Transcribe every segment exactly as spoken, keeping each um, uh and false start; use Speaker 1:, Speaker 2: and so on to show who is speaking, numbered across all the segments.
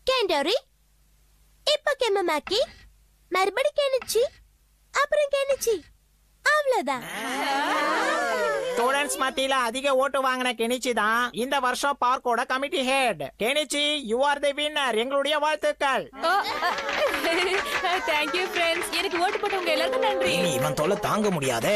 Speaker 1: கேண்டோரி இப்ப கெமமாக்கி மறுபடி கெனிச்சி அப்புறம் கெனிச்சி அவ்வளவுதான்.
Speaker 2: ஸ்டூடண்ட்ஸ் மத்தியில அதிக ஓட்டு வாங்கின கெனிச்சி தான் இந்த வருஷம் பார்க்கோட committee head. Kenichi, you are the winner. எங்களுடைய வாழ்த்துக்கள்.
Speaker 3: Thank you friends. எனக்கு ஓட்டு போட்டவங்க எல்லாருக்கும் நன்றி.
Speaker 2: இவன் தொல்லை தாங்க முடியாதே.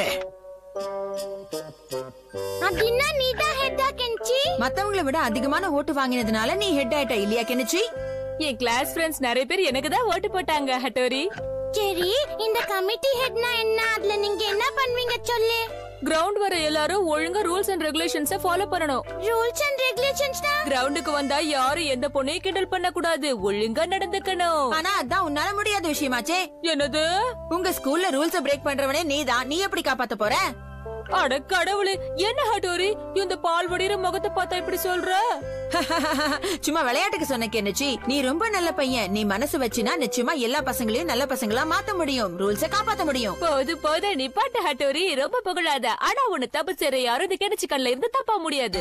Speaker 1: அப்படின்னா நீ தான் ஹெட்டா கெனிச்சி?
Speaker 4: மத்தவங்கள விட அதிகமான ஓட்டு வாங்கினதுனால நீ ஹெட் ஆயிட்ட இல்லையா கெனிச்சி?
Speaker 3: என் கிளாஸ் ஃப்ரெண்ட்ஸ் நிறைய பேர் எனக்கு தான் ஓட்டு போட்டாங்க ஹட்டோரி.
Speaker 1: சரி, இந்த கமிட்டி ஹெட்னா என்ன? அதுல நீங்க என்ன பண்ணுவீங்க சொல்லு.
Speaker 3: கிரவுண்ட் வர எல்லாரும் ஒழுங்கா ரூல்ஸ் அண்ட் ரெகுலேஷன்ஸை ஃபாலோ பண்ணணும்.
Speaker 1: ரூல்ஸ் அண்ட் ரெகுலேஷன்ஸ்னா
Speaker 3: கிரவுண்டுக்கு வந்தா யாரும் எந்த பொண்ணையும் கிண்டல் பண்ண கூடாது, ஒழுங்கா நடந்துக்கணும்.
Speaker 4: ஆனா அதான் உன்னால முடியாத விஷயமாச்சே.
Speaker 3: என்னது?
Speaker 4: உங்க ஸ்கூல்ல ரூல்ஸ் பிரேக் பண்றவனே நீதான். நீ எப்படி காப்பாத்த போற?
Speaker 3: அட கடவுளே, என்ன ஹட்டோரி இந்த பால் வடிகிற முகத்தை பார்த்தா இப்படி சொல்ற?
Speaker 4: சும்மா விளையாட்டுக்கு சொன்ன கெனிச்சி. நீ ரொம்ப நல்ல பையன். நீ மனசு வச்சினா நிச்சயமா எல்லா பசங்களையும் நல்ல பசங்களா மாத்த முடியும். ரூல்ஸ காப்பாத்த முடியும்.
Speaker 3: போது போது நீ பாட்டு ஹட்டோரி, ரொம்ப புகழாத. ஆனா உன்னை தப்பு செய்ற யாரும் இந்த கெனிச்சி கண்ணுல இருந்து தப்பா முடியாது.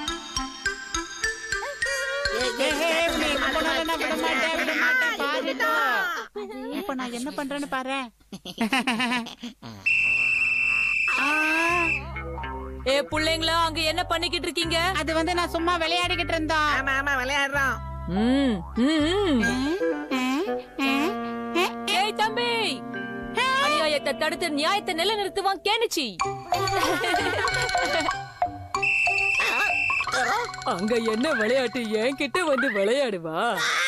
Speaker 5: இப்ப நான் என்ன பண்றேன்னு பாரு.
Speaker 3: ஏ புள்ளைங்களா, அங்க என்ன பண்ணிக்கிட்டு இருக்கீங்க?
Speaker 5: அது வந்து நான் சும்மா விளையாடிக்கிட்டு இருந்தோம்.
Speaker 2: ஆமா ஆமா விளையாடுறோம்.
Speaker 3: ம், ம், ம். ஏய் தம்பி, அநியாயத்தை தடுத்து நியாயத்தை நிலைநிறுத்துவான் கேனிச்சி. அங்க என்ன விளையாட்டு என்கிட்ட வந்து விளையாடுவா?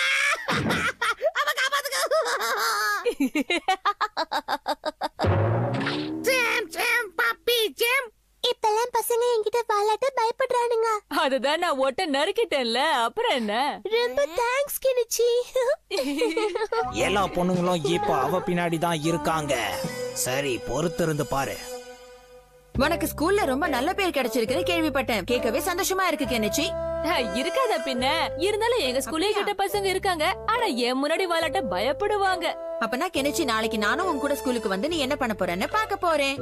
Speaker 1: இப்பெல்லாம் பசங்க என்கிட்ட வாலாட்ட பயப்படுறானுங்க.
Speaker 3: அதுதான் நான் ஒட்ட நறுக்கிட்டேன்ல, அப்புறம் என்ன?
Speaker 1: ரொம்ப தேங்க்ஸ் கெனிச்சி.
Speaker 2: எல்லா பொண்ணுங்களும் இப்ப அவ பின்னாடி தான் இருக்காங்க. சரி, பொறுத்து இருந்து பாரு.
Speaker 4: உனக்கு ஸ்கூல்ல ரொம்ப நல்ல பேர் கிடைச்சிருக்குன்னு கேள்விப்பட்டேன். கேட்கவே சந்தோஷமா இருக்கு கெனிச்சி.
Speaker 3: இருக்காத பின்ன. இருந்தாலும் எங்க ஸ்கூல்ல கிட்ட பசங்க இருக்காங்க, ஆனா என் முன்னாடி வாலாட்ட பயப்படுவாங்க.
Speaker 4: அப்பனா கெனிச்சி, நாளைக்கு நானும் உன் கூட ஸ்கூலுக்கு வந்து நீ என்ன பண்ண போறேன்னு பாக்க போறேன்.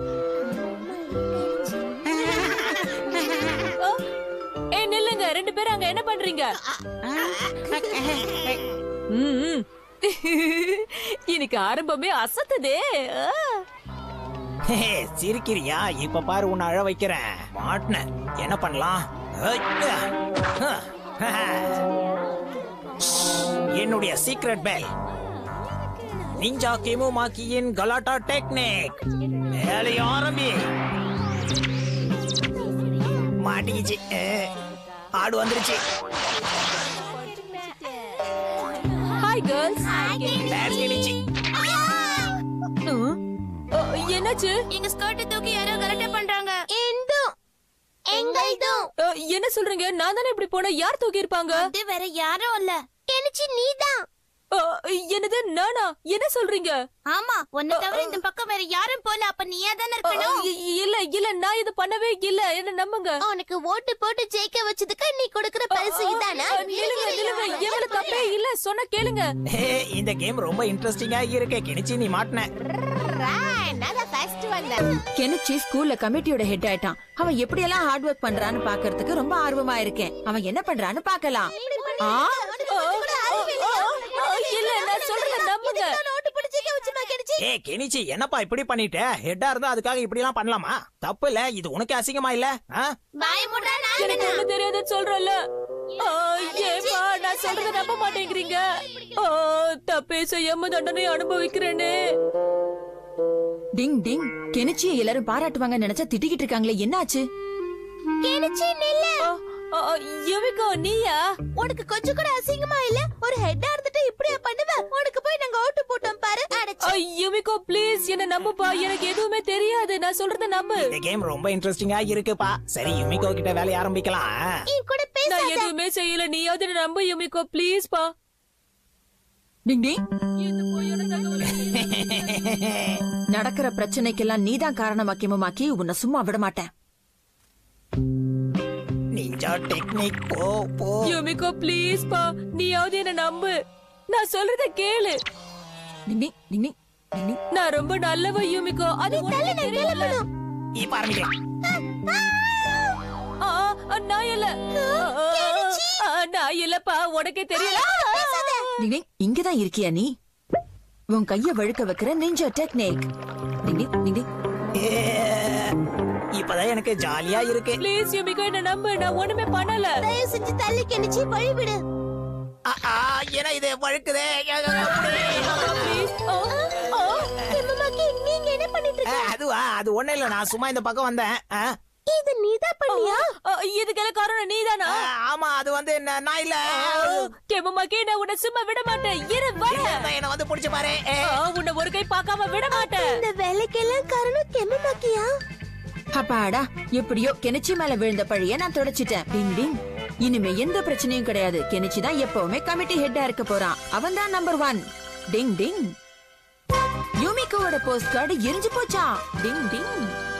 Speaker 3: ஏய் நில்லுங்க, ரெண்டு பேரும் அங்க என்ன பண்றீங்க? ம், இன்னைக்கு ஆரம்பமே அசத்துதே.
Speaker 2: சிரிக்கிறியா? இப்ப பாரு, உன்னை அழ வைக்கிறேன். மாட்டின என்ன பண்ணலாம்? என்னுடைய சீக்ரெட் பெல், நிஞ்சா கெமுமாக்கியின் கலாட்டா டெக்னிக். வேலைய ஆரம்பி. மாட்டிக்கிச்சு. ஆடு வந்துருச்சு.
Speaker 3: Hi girls.
Speaker 2: பேட்ச் கிழிச்சு.
Speaker 3: என்னாச்சு?
Speaker 1: எங்க ஸ்கர்ட் தூக்கி யாரோ கலட்ட பண்றாங்க. எந்தோ எங்கள்தோ.
Speaker 3: அஹ், என்ன சொல்றீங்க? நான் தானே இப்படி போன. யார் தூக்கி இருப்பாங்க?
Speaker 1: அது வேற யாரும் இல்ல, கெனிச்சி நீதான்.
Speaker 3: அஹ், என்னது நானா? என்ன சொல்றீங்க?
Speaker 1: ஆமா, உன்னை தவிர இந்த பக்கம் வேற யாரும் போல. அப்ப நீயா தானே இருக்கணும்.
Speaker 3: அஹ், இ- இல்ல இல்ல, நான் இது பண்ணவே இல்ல. என்ன நம்புங்க.
Speaker 1: உனக்கு ஓட்டு போட்டு ஜெயிக்க வச்சதுக்கு நீ கொடுக்கிற பரிசு இதானா?
Speaker 3: அஹ், நில்லுங்க நில்லுங்க, எவ்வளவு தப்பே இல்ல. சொன்னா கேளுங்க.
Speaker 2: இந்த கேம் ரொம்ப இன்ட்ரெஸ்டிங்கா இருக்கு. கிணிச்சி, நீ மாட்டின.
Speaker 4: கெனிச்சி ஸ்கூல்ல கமிட்டியோட ஹெட் ஆயிட்டான். அவன் எப்படி எல்லாம் ஹார்ட் ஒர்க் பண்றான்னு பாக்குறதுக்கு ரொம்ப ஆர்வமா இருக்கேன். அவன் என்ன பண்றான்னு பாக்கலாம். ஆ?
Speaker 3: இல்ல, நான் சொல்றத நம்புங்க.
Speaker 2: ஏ கெனிச்சி, என்னப்பா இப்படி பண்ணிட்ட? ஹெட்டா இருந்தா அதுக்காக இப்படி எல்லாம் பண்ணலாமா? தப்பு இல்ல. இது உனக்கு அசிங்கமா இல்ல?
Speaker 3: எனக்கு ஒண்ணு தெரியாதுன்னு சொல்றல. ஏப்பா, நான் சொல்றத நம்ப மாட்டேங்கிறீங்க. ஆ, தப்பே செய்யாம தண்டனை அனுபவிக்கிறேன்னு.
Speaker 4: டிங் டிங். கெனிச்சியை எல்லாரும் பாராட்டுவாங்க நினைச்சா திட்டிக்கிட்டு இருக்காங்களே, என்னாச்சு?
Speaker 1: கெனிச்சி நில்லு.
Speaker 3: ஆ, யுமிகோ, நீயா?
Speaker 1: உனக்கு கொஞ்சம் கூட அசிங்கமா இல்ல? ஒரு ஹெட்டா இருந்துட்டு இப்படியா பண்ணுவ? உனக்கு போய் நாங்க ஓட்டு போட்டோம் பாரு.
Speaker 3: ஆ, யுமிகோ ப்ளீஸ் என்ன நம்புப்பா. எனக்கு எதுவுமே தெரியாது. நான் சொல்றத நம்பு.
Speaker 2: இந்த கேம் ரொம்ப இன்ட்ரெஸ்டிங்கா இருக்குப்பா. சரி, யுமிகோ கிட்ட வேலைய ஆரம்பிக்கலாம்.
Speaker 1: என் கூட
Speaker 3: நான்
Speaker 1: பேசாத.
Speaker 3: எதுவுமே செய்யல. நீயாவது என்ன நம்பு யுமிகோ ப்ளீஸ் பா.
Speaker 4: டிங் டிங்.
Speaker 3: இந்த பொய்யான தகவலை
Speaker 4: நடக்கிற பிரச்சனைக்கெல்லாம் நீதான் காரணமாக்கியமாக்கி உன்னை சும்மா விட மாட்டேன்.
Speaker 2: Ninja technique. போ போ.
Speaker 3: யுமிகோ ப்ளீஸ் பா, நீயாவது என்ன நம்பு. நான் சொல்றத கேளு.
Speaker 4: டிங் டிங் டிங் டிங் டிங் டிங்.
Speaker 3: நான் ரொம்ப நல்லவ யுமிகோ. அது உனக்கு தெரியல.
Speaker 2: இப்ப ஆரம்பிக்கலாம்.
Speaker 3: ஆ, ஆ, நான் இல்ல. ஆ, ஆ, நான் இல்லப்பா. உனக்கே தெரியல.
Speaker 4: டிங் டிங், இங்கதான் இருக்கியா நீ? உன் கைய வழுக்க வைக்கிற நிஞ்சா டெக்னிக். டிங் டிங், டிங் டிங்.
Speaker 2: இப்பதான் எனக்கு ஜாலியா இருக்கு.
Speaker 3: ப்ளீஸ் யுமிகோ, என்ன நம்பு, நான் ஒண்ணுமே பண்ணல.
Speaker 1: தயவு செஞ்சு தள்ளி கெனிச்சி வழி விடு.
Speaker 2: ஆ, ஆ, ஏன்னா இது வழுக்குதே.
Speaker 3: ப்ளீஸ்.
Speaker 1: கெமமாக்கி, நீங்க என்ன பண்ணிட்டு
Speaker 2: ஆ,
Speaker 1: இருக்க?
Speaker 2: அதுவா? அது ஒண்ணு இல்ல, நான் சும்மா இந்த பக்கம் வந்தேன். ஆ,
Speaker 1: இது நீதான் பண்ணியா?
Speaker 3: இதுக்கெல்லாம் காரணம் நீதானா?
Speaker 2: ஆ, ஆமா, அது வந்து நான் நான் இல்ல.
Speaker 3: கெமமாக்கி, நான் உன்னை சும்மா விட மாட்டேன். இரு வர.
Speaker 2: என்ன வந்து புடிச்சு பாரு. ஏ,
Speaker 3: உன்னை ஒரு கை பார்க்காம விட மாட்டேன்.
Speaker 1: இந்த வேலைக்கெல்லாம் காரணம் கெமமாக்கியா?
Speaker 4: அப்பாடா, எப்படியோ கெனிச்சி மேல விழுந்த பழிய நான் தொடச்சிட்டேன். டிங் டிங். இனிமே எந்த பிரச்சனையும் கிடையாது. கெனிச்சி தான் எப்பவுமே கமிட்டி ஹெட்டா இருக்க போறான். அவன் தான் நம்பர் ஒன். Ding ding. யூமிகோவோட போஸ்ட் கார்டு எரிஞ்சு போச்சா? டிங் டிங்.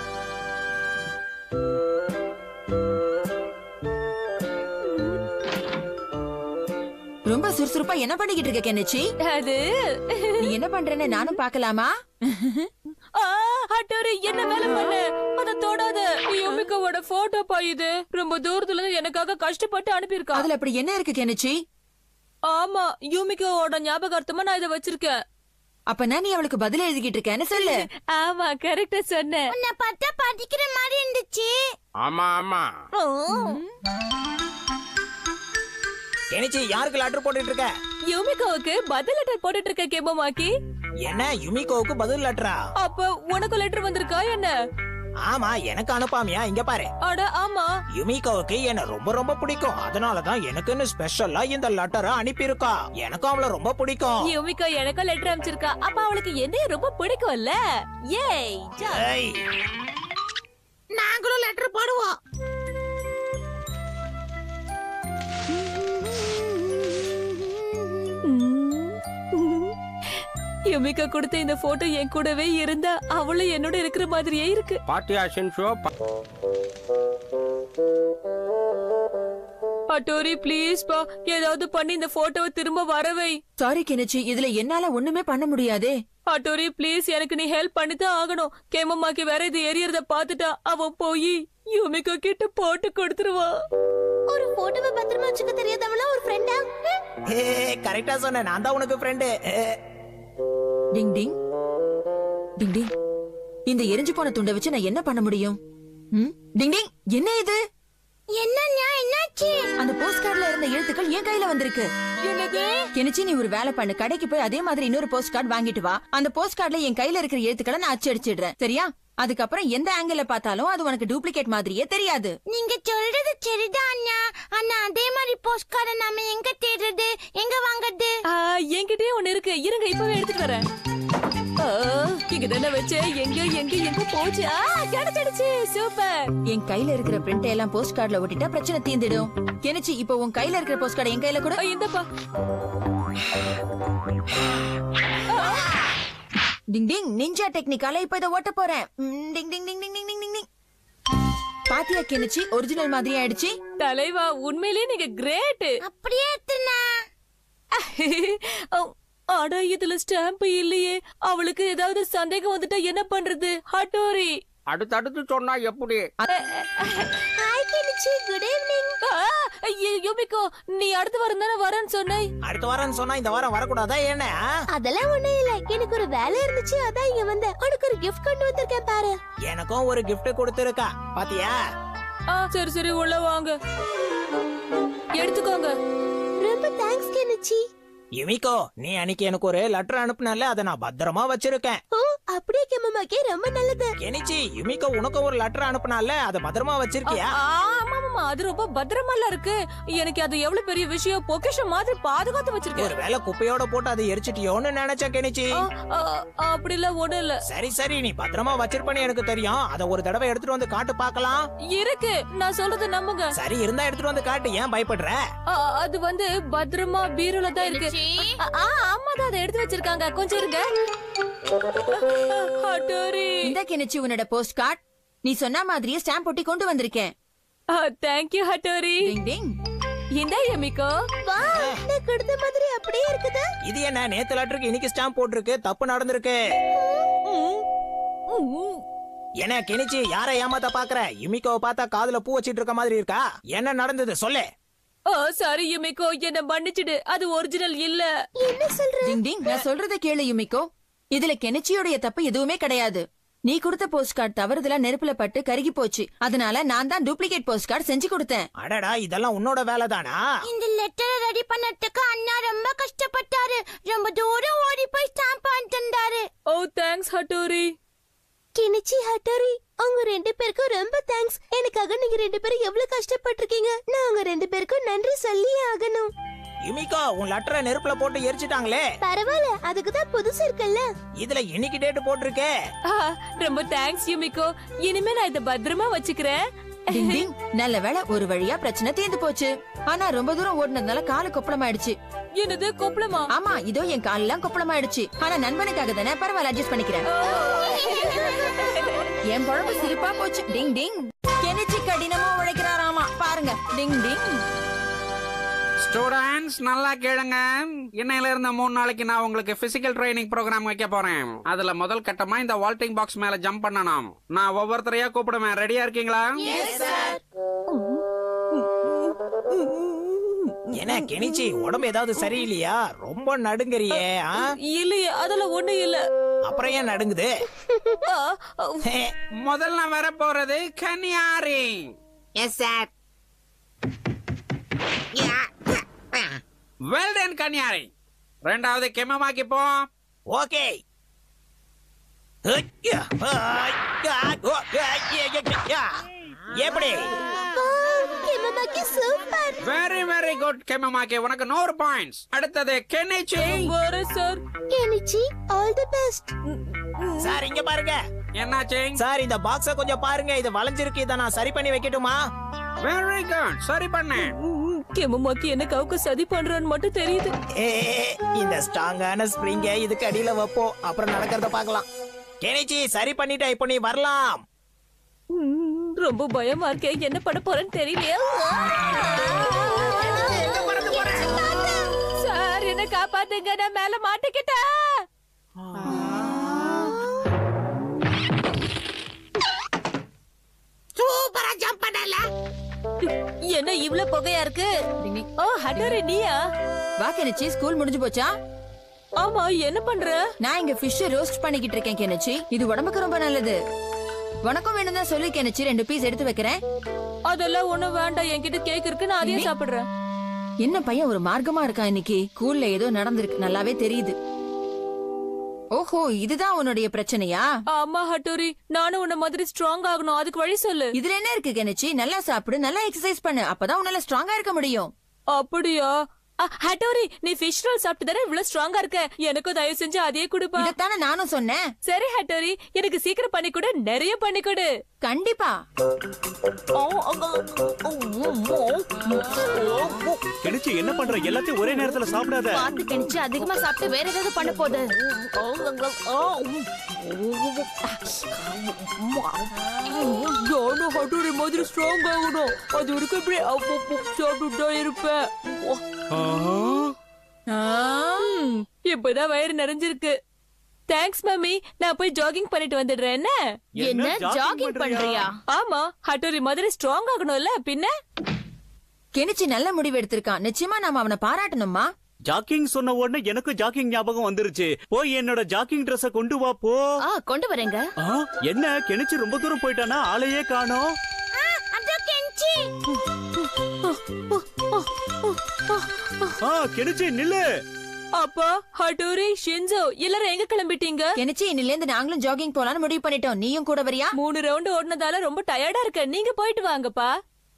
Speaker 4: ரொம்ப சுறுசுறுப்பா என்ன பண்ணிக்கிட்டு இருக்க கெனிச்சி?
Speaker 3: அது
Speaker 4: நீ என்ன பண்றேன்னு நானும் பார்க்கலாமா?
Speaker 3: ஆ, ஹட்டோரி, என்ன வேலை பண்ணு? அத தொடாத. யுமிகோவோட போட்டோ பா இது. ரொம்ப தூரத்துல இருந்து எனக்காக கஷ்டப்பட்டு அனுப்பியிருக்கா.
Speaker 4: அதுல அப்படி என்ன இருக்கு கெனிச்சி?
Speaker 3: ஆமா, யூமிகோவோட ஞாபகார்த்தமா நான் இத வச்சிருக்கேன்.
Speaker 4: அப்ப நீ அவளுக்கு பதில் எழுதிக்கிட்டு இருக்கேன்னு சொல்லு.
Speaker 3: ஆமா, கரெக்டா சொன்னேன்.
Speaker 1: உன்னை பார்த்தா படிக்கிற மாதிரி இருந்துச்சு.
Speaker 6: ஆமா ஆமா.
Speaker 2: கெனிச்சி, யாருக்கு லெட்டர் போட்டுட்டு இருக்க?
Speaker 3: யுமிகோவுக்கு பதில் லெட்டர் போட்டுட்டு இருக்க கெமமாக்கி.
Speaker 2: என்ன, யுமிகோவுக்கு பதில் லெட்டரா?
Speaker 3: அப்ப உனக்கு லெட்டர் வந்திருக்கா என்ன?
Speaker 2: ஆமா, எனக்கு அனுப்பாமியா? இங்க பாரு.
Speaker 3: அட ஆமா.
Speaker 2: யுமிகோவுக்கு என்ன ரொம்ப ரொம்ப பிடிக்கும். அதனாலதான் எனக்குன்னு ஸ்பெஷலா இந்த லெட்டரை அனுப்பியிருக்கா. எனக்கும் அவளை ரொம்ப பிடிக்கும்.
Speaker 3: யுமிகோ எனக்கு லெட்டர் அனுப்பிச்சிருக்கா. அப்ப அவளுக்கு என்னைய ரொம்ப பிடிக்கும்ல. ஏய் ஜா.
Speaker 2: ஏய்,
Speaker 5: நாங்களும் லெட்டர் போடுவோம்.
Speaker 3: யுமிகா கொடுத்த இந்த போட்டோ என் கூடவே இருந்தா அவளும் என்னோட இருக்கிற மாதிரியே இருக்கு.
Speaker 6: பாத்தியா ஷின்ஷோ?
Speaker 3: ஹட்டோரி, ப்ளீஸ் பா, ஏதாவது பண்ணி இந்த போட்டோவை திரும்ப வரவை.
Speaker 4: சாரி கெனிச்சி, இதுல என்னால ஒண்ணுமே பண்ண முடியாதே.
Speaker 3: ஹட்டோரி, ப்ளீஸ், எனக்கு நீ ஹெல்ப் பண்ணிதான் ஆகணும். கேமம்மாக்கு வேற இது எரியறத பாத்துட்டா அவ போய் யுமிகா கிட்ட போட்டு கொடுத்துருவா.
Speaker 1: ஒரு போட்டோவை பத்திரமா வச்சுக்க தெரியாதவளா ஒரு ஃப்ரெண்டா?
Speaker 2: ஏ, கரெக்டா சொன்ன. நான் தான் உனக்கு ஃப்ரெண்டு.
Speaker 4: டிங் டிங். டிங் டிங். இந்த எரிஞ்சு போன துண்டை வச்சு நான் என்ன பண்ண முடியும்? ம்? டிங் டிங், என்ன இது?
Speaker 1: என்னண்ணா, என்னாச்சு?
Speaker 4: அந்த போஸ்ட் கார்டுல இருந்த எழுத்துக்கள் என் கையில வந்திருக்கு.
Speaker 3: என்னது?
Speaker 4: கெனிச்சி, நீ ஒரு வேலை பண்ணு. கடைக்கு போய் அதே மாதிரி இன்னொரு போஸ்ட் கார்டு வாங்கிட்டு வா. அந்த போஸ்ட் கார்டுல என் கையில இருக்கிற எழுத்துக்களை நான் அச்சடிச்சிடுறேன். சரியா? அதுக்கப்புறம் எந்த ஆங்கிள் பார்த்தாலும் அது உனக்கு டூப்ளிகேட் மாதிரியே தெரியாது.
Speaker 1: நீங்க சொல்றது சரிதான் அண்ணா. ஆனா அதே மாதிரி போஸ்ட் கார்டை நாம எங்க தேடுறது, எங்க வாங்குறது?
Speaker 3: ஆ, என்கிட்டயே ஒண்ணு இருக்கு. இருங்க, இப்பவே எடுத்துட்டு வரேன். ஆ, இங்க தானே வச்சேன். எங்க எங்க எங்க போச்சு? ஆ, கிடைச்சிடுச்சு. சூப்பர்.
Speaker 4: என் கையில இருக்கிற பிரிண்ட் எல்லாம் போஸ்ட் கார்டுல ஒட்டிட்டா பிரச்சனை தீர்ந்துடும். கெனிச்சி, இப்போ உன் கையில இருக்கிற போஸ்ட் கார்டு என் கையில கூட.
Speaker 3: ஆ, இந்தப்பா.
Speaker 4: டிங் டிங், நிஞ்சா டெக்னிக்கால இப்ப இதை ஓட்ட போறேன். ம், டிங் டிங் டிங் டிங் டிங் டிங் டிங் டிங். பாத்தியா கெனிச்சி, ஒரிஜினல் மாதிரி ஆயிடுச்சு.
Speaker 3: தலைவா, உண்மையிலேயே நீங்க கிரேட்.
Speaker 1: அப்படியே எடுத்துனா.
Speaker 3: அட, இதுல ஸ்டாம்ப் இல்லையே. அவளுக்கு ஏதாவது சந்தேகம் வந்துட்டா என்ன பண்றது? ஹட்டோரி,
Speaker 6: அடுத்தடுத்து சொன்னா எப்படி?
Speaker 1: Hi Kenichi, good evening.
Speaker 3: Yumiko, நீ அடுத்த வாரம் தானே வரேன்னு சொன்ன.
Speaker 2: அடுத்த வாரம் சொன்னா இந்த வாரம் வரக்கூடாதா என்ன?
Speaker 1: அதெல்லாம் ஒண்ணும் இல்ல. எனக்கு ஒரு வேலை இருந்துச்சு, அதான் இங்க வந்தேன். உனக்கு ஒரு கிஃப்ட் கொண்டு வந்திருக்கேன் பாரு.
Speaker 2: எனக்கும் ஒரு gift கொடுத்திருக்கா. பாத்தியா?
Speaker 3: ஆ, சரி சரி, உள்ள வாங்க, எடுத்துக்கோங்க.
Speaker 1: ரொம்ப தேங்க்ஸ் கெனிச்சி.
Speaker 2: யுமிகோ, நீ அன்னைக்கு எனக்கு ஒரு லெட்டர் அனுப்புனல, அதை நான் பத்திரமா வச்சிருக்கேன்.
Speaker 1: ஓ, அப்படியே கெமமாக்கி, ரொம்ப நல்லது.
Speaker 2: கெனிச்சி, யுமிகோ உனக்கு ஒரு லெட்டர் அனுப்புனால, அதை பத்திரமா வச்சிருக்கியா?
Speaker 3: ஆமா ஆமா, அது ரொம்ப பத்திரமால இருக்கு. எனக்கு அது எவ்வளவு பெரிய விஷயம். பொக்கிஷம் மாதிரி பாதுகாத்து வச்சிருக்கேன்.
Speaker 2: ஒருவேளை குப்பையோட போட்டு அதை எரிச்சிட்டியோன்னு நினைச்ச கெனிச்சி.
Speaker 3: அப்படி இல்ல, ஒண்ணு இல்ல.
Speaker 2: சரி சரி, நீ பத்திரமா வச்சிருப்பேன்னு எனக்கு தெரியும். அதை ஒரு தடவை எடுத்துட்டு வந்து காட்டு பார்க்கலாம்.
Speaker 3: இருக்கு, நான் சொல்றது நம்புங்க.
Speaker 2: சரி, இருந்தா எடுத்துட்டு வந்து காட்டு. ஏன் பயப்படுற?
Speaker 3: ஆ, அது வந்து பத்திரமா பீரோல தான் இருக்கு. ஆ, ஆமா தான், அதை எடுத்து வச்சிருக்காங்க. கொஞ்சம் இருங்க. ஹட்டோரி,
Speaker 4: இந்த கெனிச்சி உன்னோட போஸ்ட் கார்டு. நீ சொன்ன மாதிரியே ஸ்டாம்ப் ஒட்டி கொண்டு வந்திருக்கேன்.
Speaker 3: Thank you Hattori.
Speaker 4: Ding ding.
Speaker 3: இந்த யமிகோ,
Speaker 1: வா, நான் கொடுத்த மாதிரி அப்படியே இருக்குது.
Speaker 2: இது என்ன, நேத்து லெட்டருக்கு இன்னைக்கு ஸ்டாம்ப் போட்டிருக்கு. தப்பு நடந்திருக்கு. என்ன கெனிச்சி, யாரை ஏமாத்த பாக்குற? யுமிகோவை பார்த்தா காதுல பூ வச்சிட்டு இருக்க மாதிரி இருக்கா? என்ன நடந்தது சொல்லு.
Speaker 3: ஓ சாரி யுமிகோ, என்ன மன்னிச்சிடு, அது ஒரிஜினல் இல்ல.
Speaker 1: என்ன சொல்ற?
Speaker 4: டிங் டிங், நான் சொல்றத கேளு யுமிகோ. இதுல கெனிச்சியோடைய தப்பு எதுவுமே கிடையாது. நீ கொடுத்த போஸ்ட் கார்டு தவறுதலா நெருப்புல பட்டு கருகி போச்சு. அதனால நான் தான் டூப்ளிகேட் போஸ்ட் கார்டு செஞ்சு கொடுத்தேன்.
Speaker 2: அடடா, இதெல்லாம் உன்னோட வேலை தானா?
Speaker 1: இந்த லெட்டரை ரெடி பண்ணதுக்கு அண்ணா ரொம்ப கஷ்டப்பட்டாரு. ரொம்ப தூரம் ஓடி போய் ஸ்டாம்ப் வாங்கிட்டு வந்தாரு.
Speaker 3: Oh thanks Hattori.
Speaker 1: Kenichi, Hattori, அவங்க ரெண்டு பேருக்கும் ரொம்ப தேங்க்ஸ். எனக்காக நீங்க ரெண்டு பேரும் எவ்வளவு கஷ்டப்பட்டிருக்கீங்க. நான் உங்க ரெண்டு பேருக்கும் நன்றி சொல்லியே ஆகணும்.
Speaker 2: யுமிகோ, உன் லெட்டரை நெருப்புல போட்டு எரிச்சிட்டாங்களே.
Speaker 1: பரவாயில்ல, அதுக்குதான் புதுசு இருக்குல்ல.
Speaker 2: இதுல இன்னைக்கு டேட் போட்டிருக்கே.
Speaker 3: ரொம்ப தேங்க்ஸ் யுமிகோ. இனிமே நான் இத பத்திரமா வச்சுக்கிறேன்.
Speaker 4: டிங் டிங், நல்ல வேளை ஒரு வழியா பிரச்சனை தீர்ந்து போச்சு. ஆனா ரொம்ப தூரம் ஓடுனதுனால காலு கொப்பளமாயிடுச்சு.
Speaker 3: என்னது கொப்பளமா?
Speaker 4: ஆமா, இதோ என் காலெல்லாம் கொப்பளமாயிடுச்சு. ஆனா நண்பனுக்காக தானே, பரவாயில்ல, அட்ஜஸ்ட் பண்ணிக்கிறேன். என் குழம்பு சிரிப்பா போச்சு. டிங் டிங், கெனிச்சி கடினமா உழைக்கிறாராமா, பாருங்க. டிங் டிங்.
Speaker 6: ஸ்டூடெண்ட்ஸ் நல்லா கேளுங்க. இன்னையில இருந்த மூணு நாளைக்கு நான் உங்களுக்கு பிசிக்கல் ட்ரைனிங் ப்ரோக்ராம் வைக்க போறேன். அதுல முதல் கட்டமா இந்த வால்டிங் பாக்ஸ் மேல ஜம்ப் பண்ணணும். நான் ஒவ்வொருத்தரையா கூப்பிடுவேன். ரெடியா இருக்கீங்களா?
Speaker 2: என்ன கெனிச்சி, உடம்பு ஏதாவது சரியில்லையா? ரொம்ப நடுங்கறியே.
Speaker 3: இல்லையே, அதெல்லாம் ஒண்ணு இல்ல.
Speaker 2: அப்புறம் ஏன் நடுங்குது?
Speaker 6: முதல்ல வர போறது கன்னியாரி.
Speaker 7: Yes sir.
Speaker 6: வெல் டன் கன்னியாரி. ரெண்டாவது கெமமாக்கி போ.
Speaker 2: ஓகே. எப்படி?
Speaker 1: Super.
Speaker 6: Very very good Kemumaki, உனக்கு நூறு பாயிண்ட்ஸ். அடுத்தது கெனிச்சி.
Speaker 3: வர sir.
Speaker 1: Kenichi, all the best.
Speaker 2: Sir இங்க பாருங்க.
Speaker 6: என்னாச்சு
Speaker 2: சார்? இந்த பாக்ஸ கொஞ்சம் பாருங்க, இது வளைஞ்சிருக்கு. இத நான் சரி பண்ணி வைக்கட்டுமா?
Speaker 6: வெரி குட், சரி பண்ணு.
Speaker 3: கெமமாக்கி என்ன கவுக்க சதி பண்றான்னு மட்டும் தெரியுது.
Speaker 2: ஏ, இந்த ஸ்ட்ராங்கான ஸ்ப்ரிங்க இதுக்கு அடியில வைப்போம், அப்புறம் நடக்கிறத பார்க்கலாம். கெனிச்சி, சரி பண்ணிட்டா, இப்போ நீ வரலாம்.
Speaker 3: ரொம்ப பயமா இருக்கே, என்ன பண்ண போறேன்னு தெரியலையா? சார் என்ன காப்பாத்துங்க, நான் மேல மாட்டிக்கிட்டேன்.
Speaker 7: சூப்பரா ஜம்ப் பண்ணல.
Speaker 3: என்ன இவ்வளவு புகையா இருக்கு? ஓ ஹட்டோரி, நீயா?
Speaker 4: வா கெனிச்சி, ஸ்கூல் முடிஞ்சு போச்சா?
Speaker 3: ஆமா, என்ன பண்ற?
Speaker 4: நான் இங்க ஃபிஷ் ரோஸ்ட் பண்ணிக்கிட்டு இருக்கேன் கெனிச்சி. இது உடம்புக்கு ரொம்ப நல்லது. உனக்கும் வேணும் தான் சொல்லி கெனிச்சி, ரெண்டு பீஸ் எடுத்து வைக்கிறேன்.
Speaker 3: அதெல்லாம் ஒண்ணும் வேண்டாம், என்கிட்ட கேக் இருக்கு, நான் அதையே சாப்பிடுறேன்.
Speaker 4: என்ன பையன் ஒரு மார்க்கமா இருக்கான் இன்னைக்கு. ஸ்கூல்ல ஏதோ நடந்திருக்கு, நல்லாவே தெரியுது. ஓஹோ, இதுதான் உன்னுடைய பிரச்சனையா?
Speaker 3: ஆமா ஹட்டோரி, நானும் உன்ன மாதிரி ஸ்ட்ராங் ஆகணும், அதுக்கு வழி சொல்லு.
Speaker 4: இதுல என்ன இருக்கு கெனிச்சி? நல்லா சாப்பிடு, நல்லா எக்ஸசைஸ் பண்ணு, அப்பதான் உன்னால ஸ்ட்ராங்கா இருக்க முடியும்.
Speaker 3: அப்படியா? ஹட்டோரி, நீ ஃபிஷ் ரோல் சாப்பிட்டு தானே இவ்வளவு ஸ்ட்ராங்கா இருக்க. எனக்கும் தயவு செஞ்சு அதையே கொடுப்பா.
Speaker 4: இதத்தானே நானும் சொன்னேன்.
Speaker 3: சரி ஹட்டோரி, எனக்கு சீக்கிரம் பண்ணி கொடு, நிறைய பண்ணி கொடு.
Speaker 4: கண்டிப்பா.
Speaker 8: கெனிச்சி, என்ன பண்ற? எல்லாத்தையும் ஒரே நேரத்துல சாப்பிடாத.
Speaker 3: பாத்து கெனிச்சி, அதிகமா சாப்பிட்டு வேற ஏதாவது பண்ண போகுது. நானும் ஹட்டோரி மாதிரி ஸ்ட்ராங் ஆகணும், அது வரைக்கும் இப்படி சாப்பிட்டுட்டா இருப்பேன். இப்பதான் வயிறு நிறைஞ்சிருக்கு. தேங்க்ஸ் மம்மி, நான் போய் ஜாகிங் பண்ணிட்டு வந்துடுறேன். என்ன
Speaker 8: என்ன ஜாகிங் பண்றியா?
Speaker 3: ஆமா, ஹட்டோரி மாதிரி ஸ்ட்ராங் ஆகணும்ல, பின்ன.
Speaker 4: கெனிச்சி நல்ல முடிவு எடுத்திருக்கான். நிச்சயமா நாம அவனை பாராட்டணுமா?
Speaker 8: ஜாக்கிங் சொன்ன உடனே எனக்கு ஜாக்கிங் ஞாபகம் வந்துருச்சு. போய் என்னோட ஜாக்கிங் ட்ரெஸ் கொண்டு வா போ.
Speaker 3: கொண்டு வரேங்க.
Speaker 8: என்ன கெனிச்சி ரொம்ப தூரம் போயிட்டானா? ஆளையே காணோம். கெனிச்சி நில்லு.
Speaker 3: அப்பா, ஹட்டோரி, ஷின்சோ எல்லாரும் எங்க கிளம்பிட்டீங்க?
Speaker 4: கெனிச்சி, இன்னில இருந்து நாங்களும் ஜாகிங் போலான்னு முடிவு பண்ணிட்டோம். நீயும் கூட வரியா?
Speaker 3: மூணு ரவுண்ட் ஓடுனதால ரொம்ப டயர்டா இருக்க, நீங்க போயிட்டு வாங்கப்பா.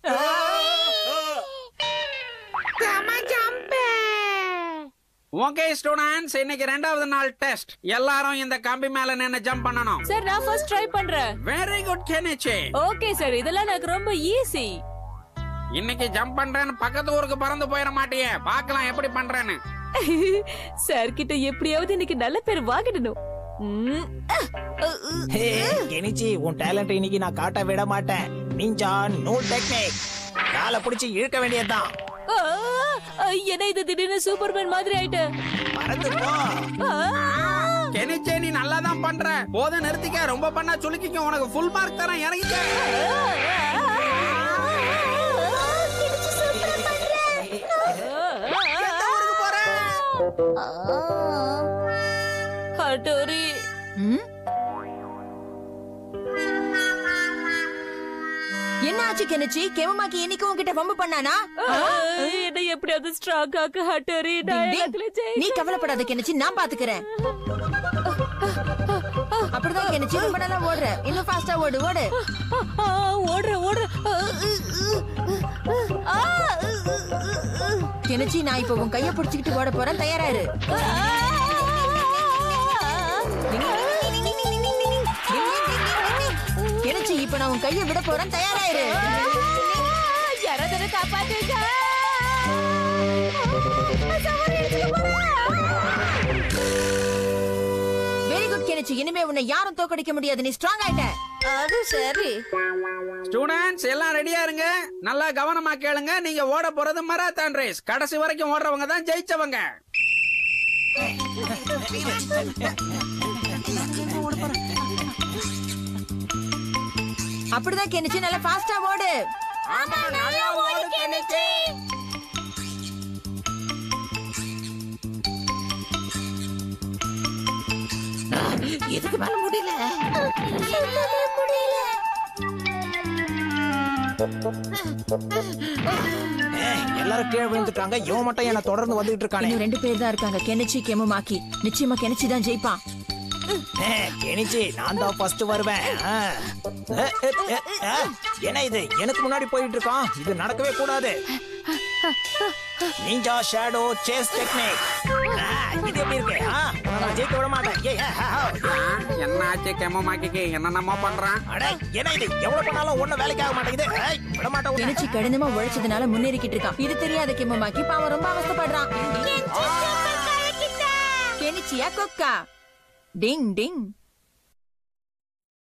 Speaker 6: ஓகே ஸ்டூடண்ட்ஸ், இன்னைக்கு ரெண்டாவது நாள் டெஸ்ட். எல்லாரும் இந்த கம்பி மேல நின்னு ஜம்ப் பண்ணணும்.
Speaker 3: சார், நான் ஃபர்ஸ்ட் ட்ரை பண்றேன்.
Speaker 6: Very good Kenichi.
Speaker 3: Okay sir, இதெல்லாம் எனக்கு ரொம்ப ஈஸி.
Speaker 6: இன்னைக்கு ஜம்ப் பண்றேன்னு பக்கத்து ஊருக்கு பறந்து போயிட மாட்டியே. பார்க்கலாம் எப்படி பண்றேன்னு.
Speaker 3: சார் கிட்ட எப்படியாவது இன்னைக்கு நல்ல பேர் வாங்கிடணும்.
Speaker 2: கெனிச்சி, உன் டேலண்ட் இன்னைக்கு நான் காட்ட விட மாட்டேன். Ninja no technique. காலை பிடிச்சி இழுக்க வேண்டியதுதான்.
Speaker 3: என்ன இது திடீர்னு சூப்பர்மேன் மாதிரி ஆயிட்டு?
Speaker 2: பறந்து போ.
Speaker 6: கெனிச்சி, நீ நல்லா தான் பண்ற. போத நிறுத்திக்க, ரொம்ப பண்ணா சுளுக்கிக்க. உனக்கு ஃபுல் மார்க் தரேன், இறங்கிக்க.
Speaker 3: ஹட்டோரி
Speaker 4: ம்? என்ன ஆச்சு கெனிச்சி? கெமமாக்கி இன்னைக்கு உன்கிட்ட வம்பு பண்ணானா?
Speaker 3: என்ன எப்படியாவது ஸ்ட்ராங் ஆக்கு ஹட்டோரி. நான் எல்லாத்துலயும்
Speaker 4: நீ
Speaker 3: ஜெயிக்கிறேன்.
Speaker 4: கவலைப்படாத கெனிச்சி, நான் பாத்துக்கிறேன். அப்படிதான் கெனிச்சி, ரொம்ப நல்லா ஓடுற. இன்னும் ஃபாஸ்டா ஓடு ஓடு.
Speaker 3: ஆ, ஓடுறேன் ஓடுறேன்.
Speaker 4: கெனிச்சி, நான் இப்ப உன் கைய பிடிச்சுக்கிட்டு ஓட போறேன். தயாராரு. கெனிச்சி, இப்ப நான் உன் கைய விட போறேன். தயாராயிரு.
Speaker 3: யாராவது காப்பாத்துங்க.
Speaker 4: வெரி குட் கெனிச்சி, இனிமே உன்னை யாரும் தோக்கடிக்க முடியாது. நீ ஸ்ட்ராங் ஆயிட்ட.
Speaker 1: அது சரி.
Speaker 6: ஸ்டூடெண்ட்ஸ் எல்லாம் ரெடியா இருங்க. நல்லா கவனமா கேளுங்க. நீங்க ஓட போறது மராத்தான் ரேஸ். கடைசி வரைக்கும் ஓடுறவங்க தான் ஜெயிச்சவங்க.
Speaker 4: அப்படிதான் கெனிச்சி, நல்லா ஃபாஸ்டா ஓடு.
Speaker 7: ஆமா நல்லா ஓடு கெனிச்சி. இதுக்கு மேல முடியல.
Speaker 2: ஏய், எல்லாரும் கீழே விழுந்துட்டாங்க. இவன் மட்டும் என்ன தொடர்ந்து வந்துகிட்டு இருக்கானே.
Speaker 4: இன்னும் ரெண்டு பேர் தான் இருக்காங்க, கெனிச்சி கெமமாக்கி. நிச்சயமா கெனிச்சி தான் ஜெயிப்பான்.
Speaker 2: ஏய், கெனிச்சி, நான் தான் ஃபர்ஸ்ட் வருவேன். ஆ. ஏ, ஏ, ஏ, ஏ, என்ன இது? எனக்கு முன்னாடி போயிட்டு இருக்கான். இது நடக்கவே கூடாது. Ninja shadow chase technique. இது எப்படி இருக்கு? ஆ, உன்னை நான் ஜெயிக்க விட மாட்டேன். ஏய், ஆ, ஆ, ஆ.
Speaker 6: ஆ, என்ன ஆச்சு கெமமாக்கிக்கு? என்னென்னமோ பண்றான்.
Speaker 2: அட, என்ன இது? எவ்வளவு பண்ணாலும் ஒண்ணும் வேலைக்கு ஆக மாட்டேங்குது. ஏய், விட மாட்டேன் உன்னை.
Speaker 4: கெனிச்சி கடினமா உழைச்சதுனால முன்னேறிக்கிட்டு இருக்கான். இது தெரியாத கெமமாக்கி பாவம் ரொம்ப அவஸ்தைப்படுறான். கெனிச்சியா கொக்கா? டிங் டிங்.